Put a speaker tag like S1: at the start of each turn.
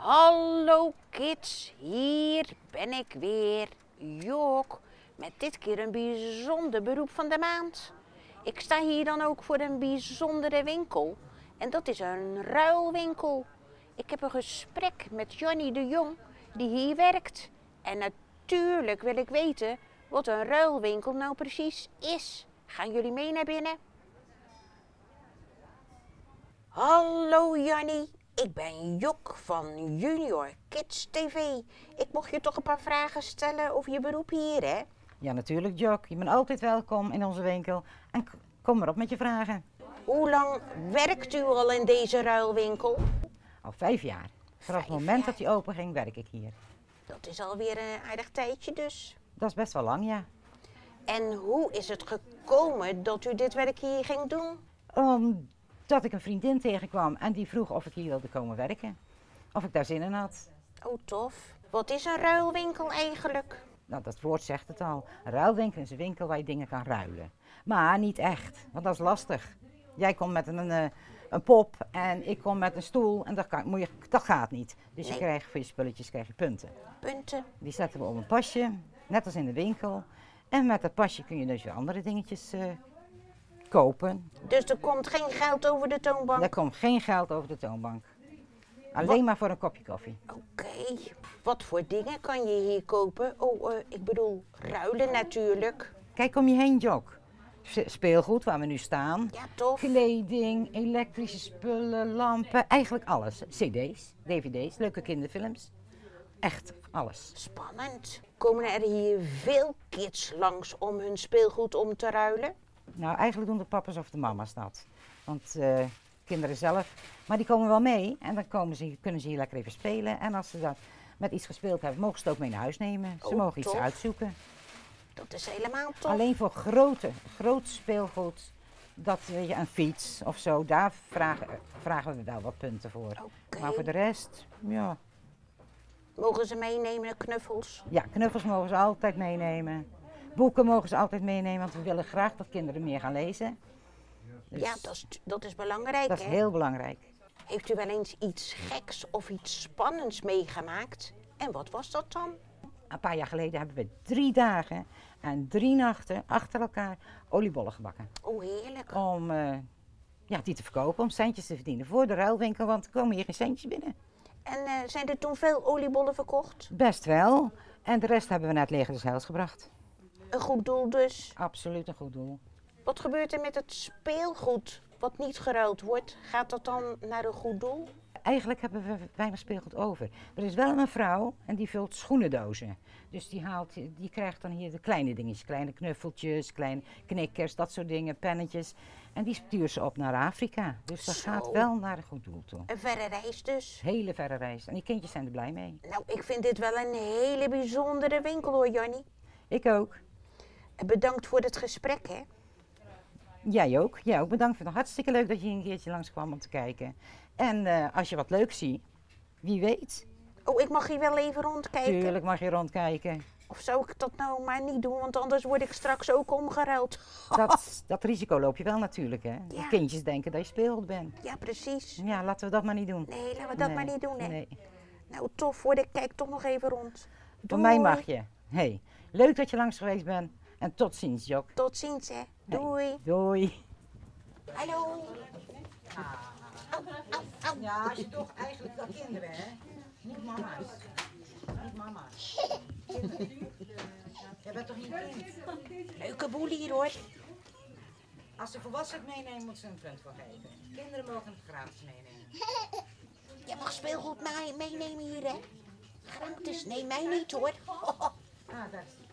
S1: Hallo kids, hier ben ik weer, Jok, met dit keer een bijzonder beroep van de maand. Ik sta hier dan ook voor een bijzondere winkel en dat is een ruilwinkel. Ik heb een gesprek met Johnny de Jong die hier werkt. En natuurlijk wil ik weten wat een ruilwinkel nou precies is. Gaan jullie mee naar binnen? Hallo Jannie, ik ben Jok van Junior Kids TV. Ik mocht je toch een paar vragen stellen over je beroep hier, hè?
S2: Ja, natuurlijk, Jok. Je bent altijd welkom in onze winkel. En kom maar op met je vragen.
S1: Hoe lang werkt u al in deze ruilwinkel?
S2: Al 5 jaar. Vanaf het moment dat hij open ging, werk ik hier.
S1: Dat is alweer een aardig tijdje dus.
S2: Dat is best wel lang, ja.
S1: En hoe is het gekomen dat u dit werk hier ging doen?
S2: Omdat ik een vriendin tegenkwam en die vroeg of ik hier wilde komen werken. Of ik daar zin in had.
S1: Oh, tof. Wat is een ruilwinkel eigenlijk?
S2: Nou, dat woord zegt het al. Een ruilwinkel is een winkel waar je dingen kan ruilen. Maar niet echt, want dat is lastig. Jij komt met een pop en ik kom met een stoel en dat gaat niet. Dus je krijgt voor je spulletjes punten.
S1: Punten?
S2: Die zetten we op een pasje, net als in de winkel. En met dat pasje kun je dus weer andere dingetjes kopen.
S1: Dus er komt geen geld over de toonbank?
S2: Er komt geen geld over de toonbank. Alleen maar voor een kopje koffie.
S1: Oké. Wat voor dingen kan je hier kopen? Ik bedoel, ruilen natuurlijk.
S2: Kijk om je heen, Jok. Speelgoed waar we nu staan.
S1: Ja, tof.
S2: Kleding, elektrische spullen, lampen, eigenlijk alles. CD's, DVD's, leuke kinderfilms. Echt alles.
S1: Spannend. Komen er hier veel kids langs om hun speelgoed om te ruilen?
S2: Nou, eigenlijk doen de papa's of de mama's dat. Want kinderen zelf, maar die komen wel mee en dan kunnen ze hier lekker even spelen. En als ze dat met iets gespeeld hebben, mogen ze het ook mee naar huis nemen. Ze mogen iets uitzoeken.
S1: Dat is helemaal tof.
S2: Alleen voor groot speelgoed, weet je, een fiets of zo, daar vragen we wel wat punten voor.
S1: Okay.
S2: Maar voor de rest, ja.
S1: Mogen ze meenemen, knuffels?
S2: Ja, knuffels mogen ze altijd meenemen. Boeken mogen ze altijd meenemen, want we willen graag dat kinderen meer gaan lezen. Dus
S1: ja, dat is belangrijk,
S2: dat is
S1: hè?
S2: heel belangrijk.
S1: Heeft u wel eens iets geks of iets spannends meegemaakt? En wat was dat dan?
S2: Een paar jaar geleden hebben we 3 dagen en 3 nachten achter elkaar oliebollen gebakken.
S1: Oh, heerlijk.
S2: Om die te verkopen, om centjes te verdienen voor de ruilwinkel, want er komen hier geen centjes binnen.
S1: En zijn er toen veel oliebollen verkocht?
S2: Best wel. En de rest hebben we naar het leger des Heils gebracht.
S1: Een goed doel dus?
S2: Absoluut een goed doel.
S1: Wat gebeurt er met het speelgoed wat niet geruild wordt? Gaat dat dan naar een goed doel?
S2: Eigenlijk hebben we weinig speelgoed over. Er is wel een mevrouw en die vult schoenendozen. Dus die krijgt dan hier de kleine dingetjes. Kleine knuffeltjes, kleine knikkers, dat soort dingen, pennetjes. En die stuurt ze op naar Afrika. Dus dat gaat wel naar een goed doel toe.
S1: Een verre reis dus?
S2: Hele verre reis. En die kindjes zijn er blij mee.
S1: Nou, ik vind dit wel een hele bijzondere winkel hoor, Jannie.
S2: Ik ook.
S1: Bedankt voor het gesprek, hè?
S2: Jij ook. Jij ook. Bedankt voor het hartstikke leuk dat je een keertje langskwam om te kijken. En als je wat leuks ziet, wie weet.
S1: Oh, ik mag hier wel even rondkijken?
S2: Tuurlijk mag je rondkijken.
S1: Of zou ik dat nou maar niet doen, want anders word ik straks ook omgeruild.
S2: Dat risico loop je wel natuurlijk, hè. Ja. De kindjes denken dat je speelgoed bent.
S1: Ja, precies.
S2: Ja, laten we dat maar niet doen.
S1: Nee, laten we dat maar niet doen, hè.
S2: Nee.
S1: Nou, tof hoor, ik kijk toch nog even rond.
S2: Voor mij mag je. Hey, leuk dat je langs geweest bent. En tot ziens, Jok.
S1: Tot ziens, hè. Doei.
S2: Hey, doei.
S1: Hallo.
S2: Ja, als je toch eigenlijk wel kinderen, hè. Niet mama's. Niet mama's. Jij bent toch niet kind?
S1: Leuke boel hier, hoor.
S2: Als ze volwassenen meenemen, moeten ze een punt voor geven. Kinderen mogen het gratis meenemen.
S1: Je mag speelgoed meenemen hier, hè. Gratis. Nee, mij niet, hoor.
S2: Ah, daar is die.